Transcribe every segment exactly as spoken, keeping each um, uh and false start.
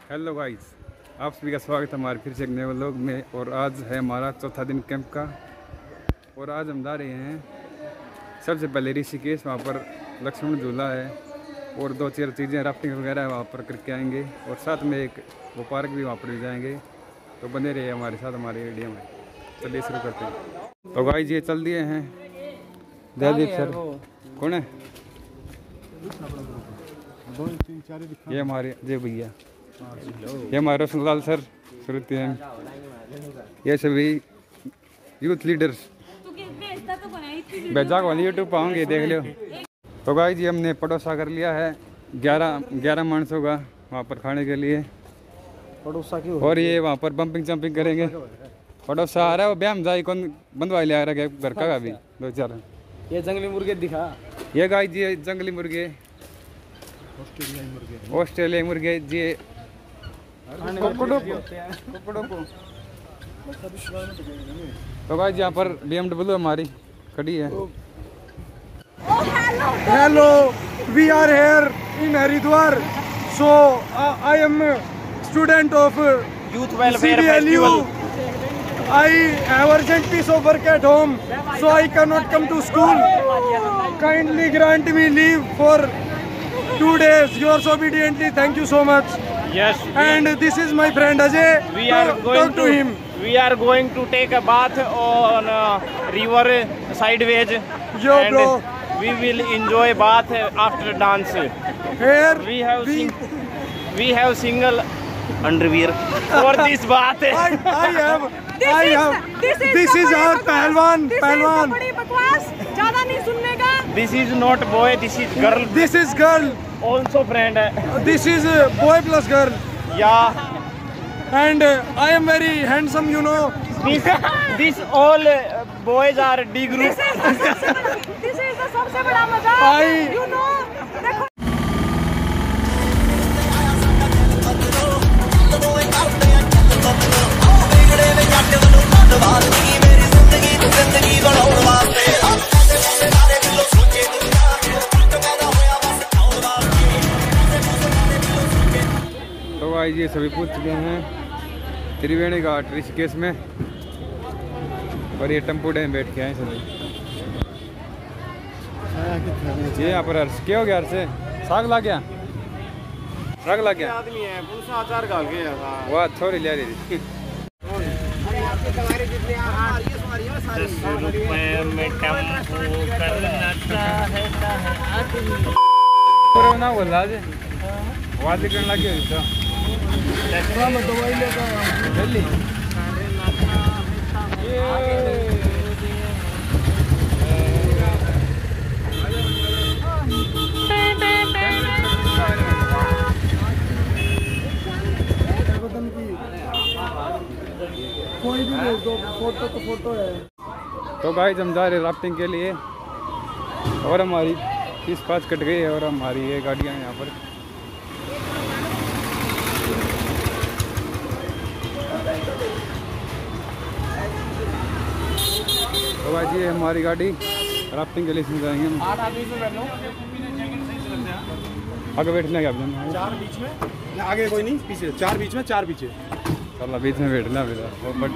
Hello guys, आप सभी का स्वागत है हमारे फिर से एक नए व्लॉग में। और आज है हमारा चौथा दिन कैंप का। और आज हम जा रहे हैं सबसे पहले ऋषिकेश, वहाँ पर लक्ष्मण झूला है और दो चार चीज़ें राफ्टिंग वगैरह है वहाँ पर करके आएंगे। और साथ में एक वो पार्क भी वहाँ पर भी जाएंगे। तो बने रहिए हमारे साथ हमारे वीडियो में। चलिए शुरू करते हैं। तो गाइस ये चल दिए हैं जयदीप सर। कौन है ये? हमारे जय भैया, ये हमारे रोशनलाल सर, श्रुति हैं, ये सभी यूथ लीडर्स। बेजा को यूट्यूब पाओगे, देख लो। तो गाइस जी हमने पड़ोसा कर लिया है ग्यारह ग्यारह मानसों का वहाँ पर खाने के लिए पड़ोसा की। और ये वहाँ पर बम्पिंग जम्पिंग करेंगे। पड़ोसा आ रहा है वो ब्याम जाई कौन बंधवा ले आ रहा है घर का भी दो चार। ये जंगली मुर्गे दिखा, ये गाइस जी जंगली मुर्गे, ऑस्ट्रेलियाई मुर्गे जी। तो गाइस यहाँ पर बी एम डब्ल्यू हमारी खड़ी है। Hello, we are here in Haridwar. So I am student of youth welfare festival. I have urgent piece of work at home, so I cannot come to school. Kindly grant me leave for two days. Yours obediently. Thank you so much. Yes. And this is my friend Ajay. We are Talk- going talk to to him. We are going to take a bath on uh, river sideways. Yo, and bro. we will enjoy bath after dance. Here We have we, sing we have single underwear for this bath. I, I have. This I is, have. this is, This the is बड़ी our बकवास। पहलवान. This पहलवान. is the बड़ी बकवास, ज्यादा नहीं सुनने का। This is not boy, this is girl. This is girl. Also friend. This is uh, boy plus girl. Yeah. And uh, I am very handsome, you know. This this all uh, boys are D group. This is the सबसे बड़ा, this is the सबसे बड़ा मजाक। I- You know, देखो। तो guys ये सभी पूछ चुके हैं त्रिवेणी घाट ऋषिकेश में। और ये टेम्पो डैम बैठ के आए सभी। ये यहाँ पर हर्ष क्या हो गया? हर्ष से साग ला गया, साग ला गया। आदमी है, पुलिस आचार गाल के वाह छोरी ले रही थी। दस रुपए में टेम्पो करना चाहता है। पूरा ना बोल रहा है वादी करने लग गया दवाई लेकर जल्दी। कोई भी बोल दो, फोटो तो फोटो है। तो गाइस हम जा रहे राफ्टिंग के लिए। और हमारी फीस पास कट गई है और हमारी ये गाड़ियाँ हैं यहाँ पर। तो गाइस ये हमारी गाड़ी राफ्टिंग के लिए इसमें जाएंगे हम। आगे बैठने का आप चार बीच में, आगे कोई नहीं, पीछे चार बीच में, चार पीछे। चलो बीच में बैठना फिर वो बट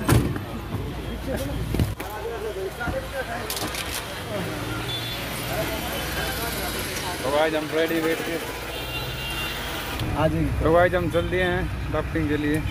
तो गाइस हम रेडी बैठ के आ जाइए। तो गाइस हम चल दिए हैं राफ्टिंग के लिए।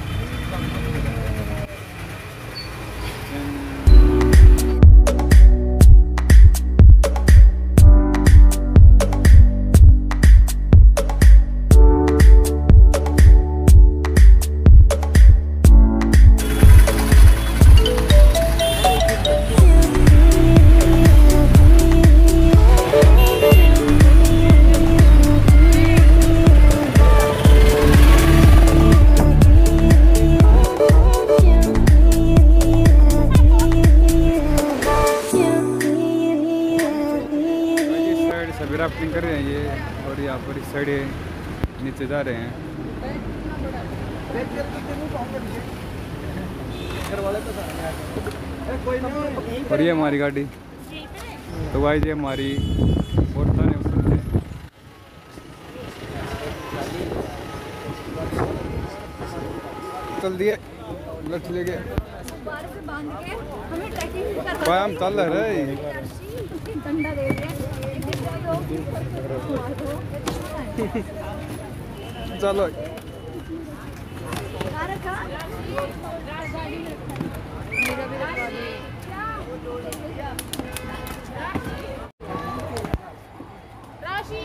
सभी राफ्टिंग कर रहे हैं ये। और यहाँ पर इस साइड नीचे जा रहे हैं। और ये हमारी गाड़ी। तो भाई ये हमारी औरतें ने चल दिए लठ लेके बार से बांध के हमें ट्रैकिंग करना भाई हम चल रहे डंडा दे रहे चलो राशि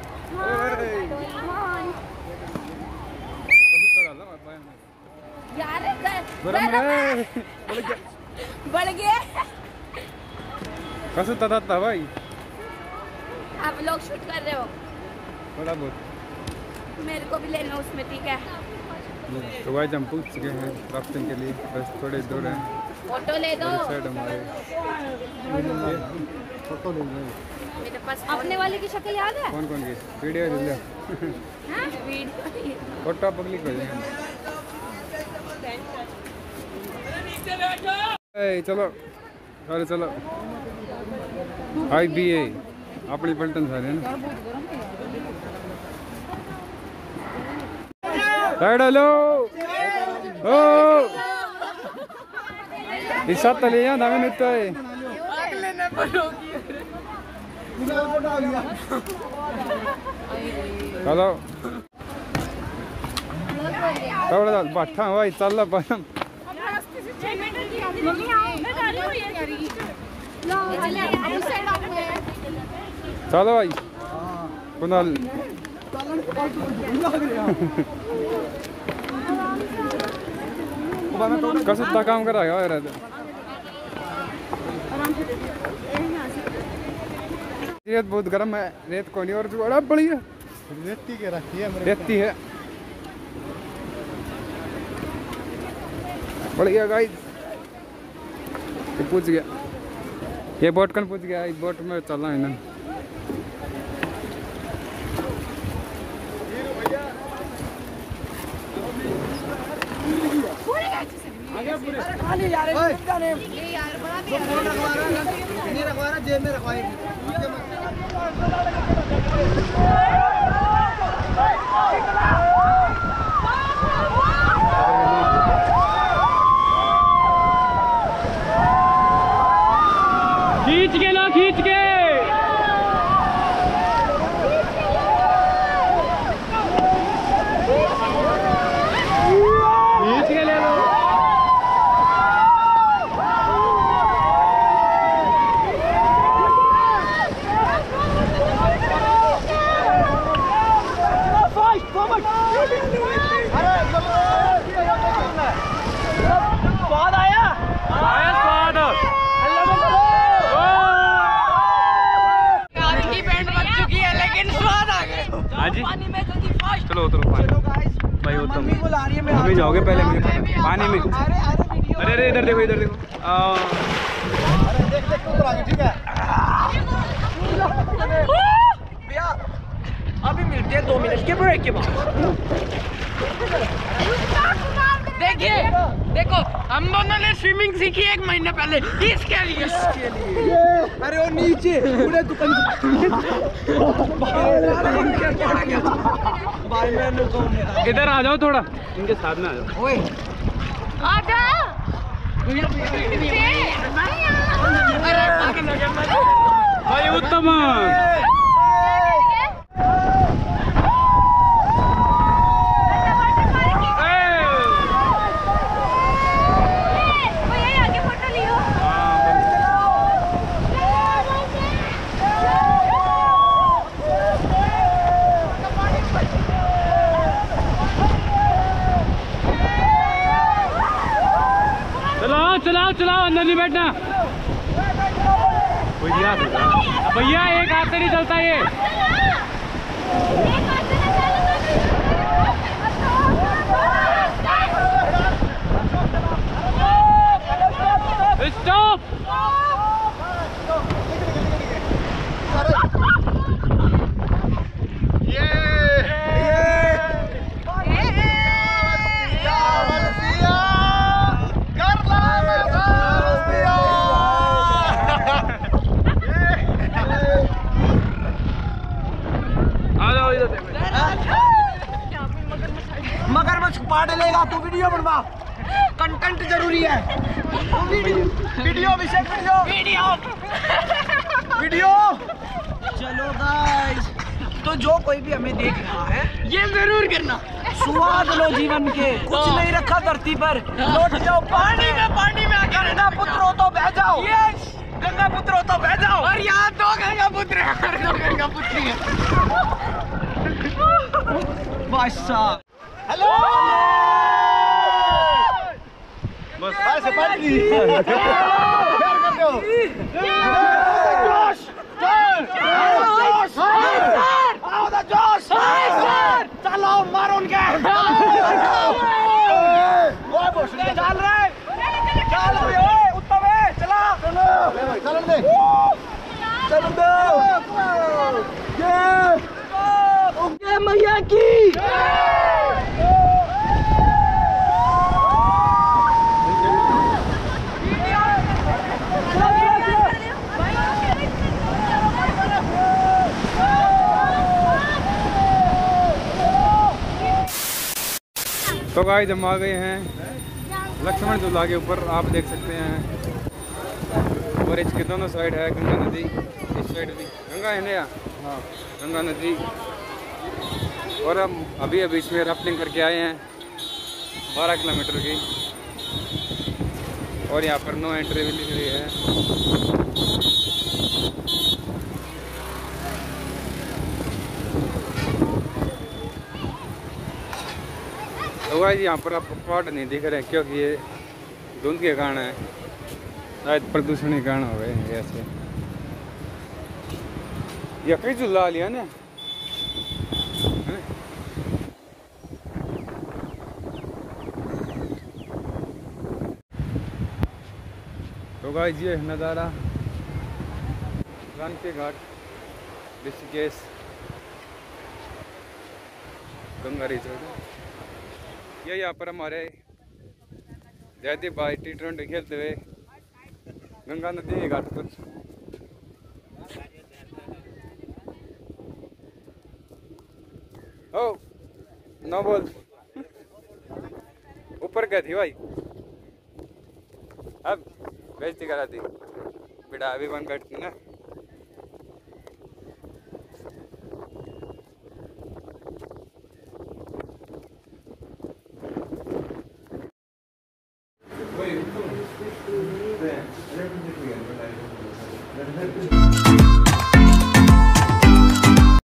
यार बढ़ गया कसं तथा था भाई आप लोग शूट कर रहे हो थोड़ा बहुत मेरे को भी लेना उसमें ठीक है तो भाई हम पूछ चुके हैं राफ्टिंग के लिए बस थोड़े दूर हैं फोटो ले दो साइड हमारे फोटो ले मेरे पास अपने वाले की शक्ल याद है कौन कौन की वीडियो ले लो हाँ? वीडियो फोटो पब्लिक हो जाएंगे चलो अरे चलो आई बी ए अपनी पलटन सारे है ना साइड हेलो ओ इस साथ ले या नवे नित्य है चलो थोड़ा बैठा भाई चल रहा पर चलो भाई कुणाल कसं काम करा यार रेत बहुत गर्म है रेत को नहीं और बड़ा बड़ी है रेती के रखी है रेती है बढ़िया गाइस ये पूछ गया ये बोट कन पूछ गया इस बोट में चलना है ना जेब में रखवाए खींच के लो खींच के खींच के ले लो स्वाद आया आया स्वाद की बैंड बज चुकी है लेकिन स्वाद आ गया हाँ जी पानी में जल्दी फास्ट चलो उतरो पानी भाई उतरो मम्मी बुला रही है मैं अभी जाओगे पहले मुझे पानी में अरे अरे इधर देखो इधर देखो अरे देख देख ऊपर आ गई ठीक है भैया अभी मिलते हैं दो मिनट के ब्रेक के बाद देखिए देखो हम दोनों ने स्विमिंग सीखी एक महीने पहले इसके लिए इसके लिए अरे वो नीचे पूरे दुकान इधर आ जाओ थोड़ा इनके साथ में आ जाओ ओए आजा भाई उत्तम चलाओ चलाओ चलाओ अंदर नहीं बैठना भैया भैया एक हाथ से नहीं चलता ये स्टॉप मगरमच्छ पाट लेगा, तू वीडियो बनवा, कंटेंट जरूरी है। वीडियो विषय वीडियो वीडियो वीडियो। चलो गाइस, तो जो कोई भी हमें देख रहा है ये जरूर करना। स्वाद लो जीवन के, कुछ नहीं रखा धरती पर, लौट जाओ पानी में, पानी में गंगा पुत्र हो तो बह जाओ, गंगा पुत्र हो तो बह जाओ। और यहाँ दो गंगा पुत्र है और दो गंगा पुत्री है। बादशाह हेलो बस ऐसे पानी जोश जोश आओ द जोश चलो मारो उनके ओए बोश चल रहे चल ओए उत्तम है चला चल दे चल दे ये ओके मैया की तो गाइस हम आ गए हैं लक्ष्मण झूला के ऊपर, आप देख सकते हैं। और इसके दोनों साइड है गंगा नदी, इस साइड भी गंगा है ना, हाँ गंगा नदी। और हम अभी अभी इसमें राफ्टिंग करके आए हैं बारह किलोमीटर की, और यहाँ पर नो एंट्री भी लिख रही है। तो गाइस यहाँ पर आपको पहाड़ नहीं दिख रहे क्योंकि ये धुंध के कारण है, शायद प्रदूषण के कारण हो गए ऐसे। ये कई झूला लिया ना, तो गाइस ये नज़ारा रान के घाट ऋषिकेश गंगा रिजॉर्ट। ये यहाँ पर हमारे जयदीप भाई टी ट्वेंटी खेलते हुए गंगा नदी के घाट पर। ओ नो बोल ऊपर क्या थी भाई, अब बेइज्जती करा दी बेटा, अभी बंद करती ना।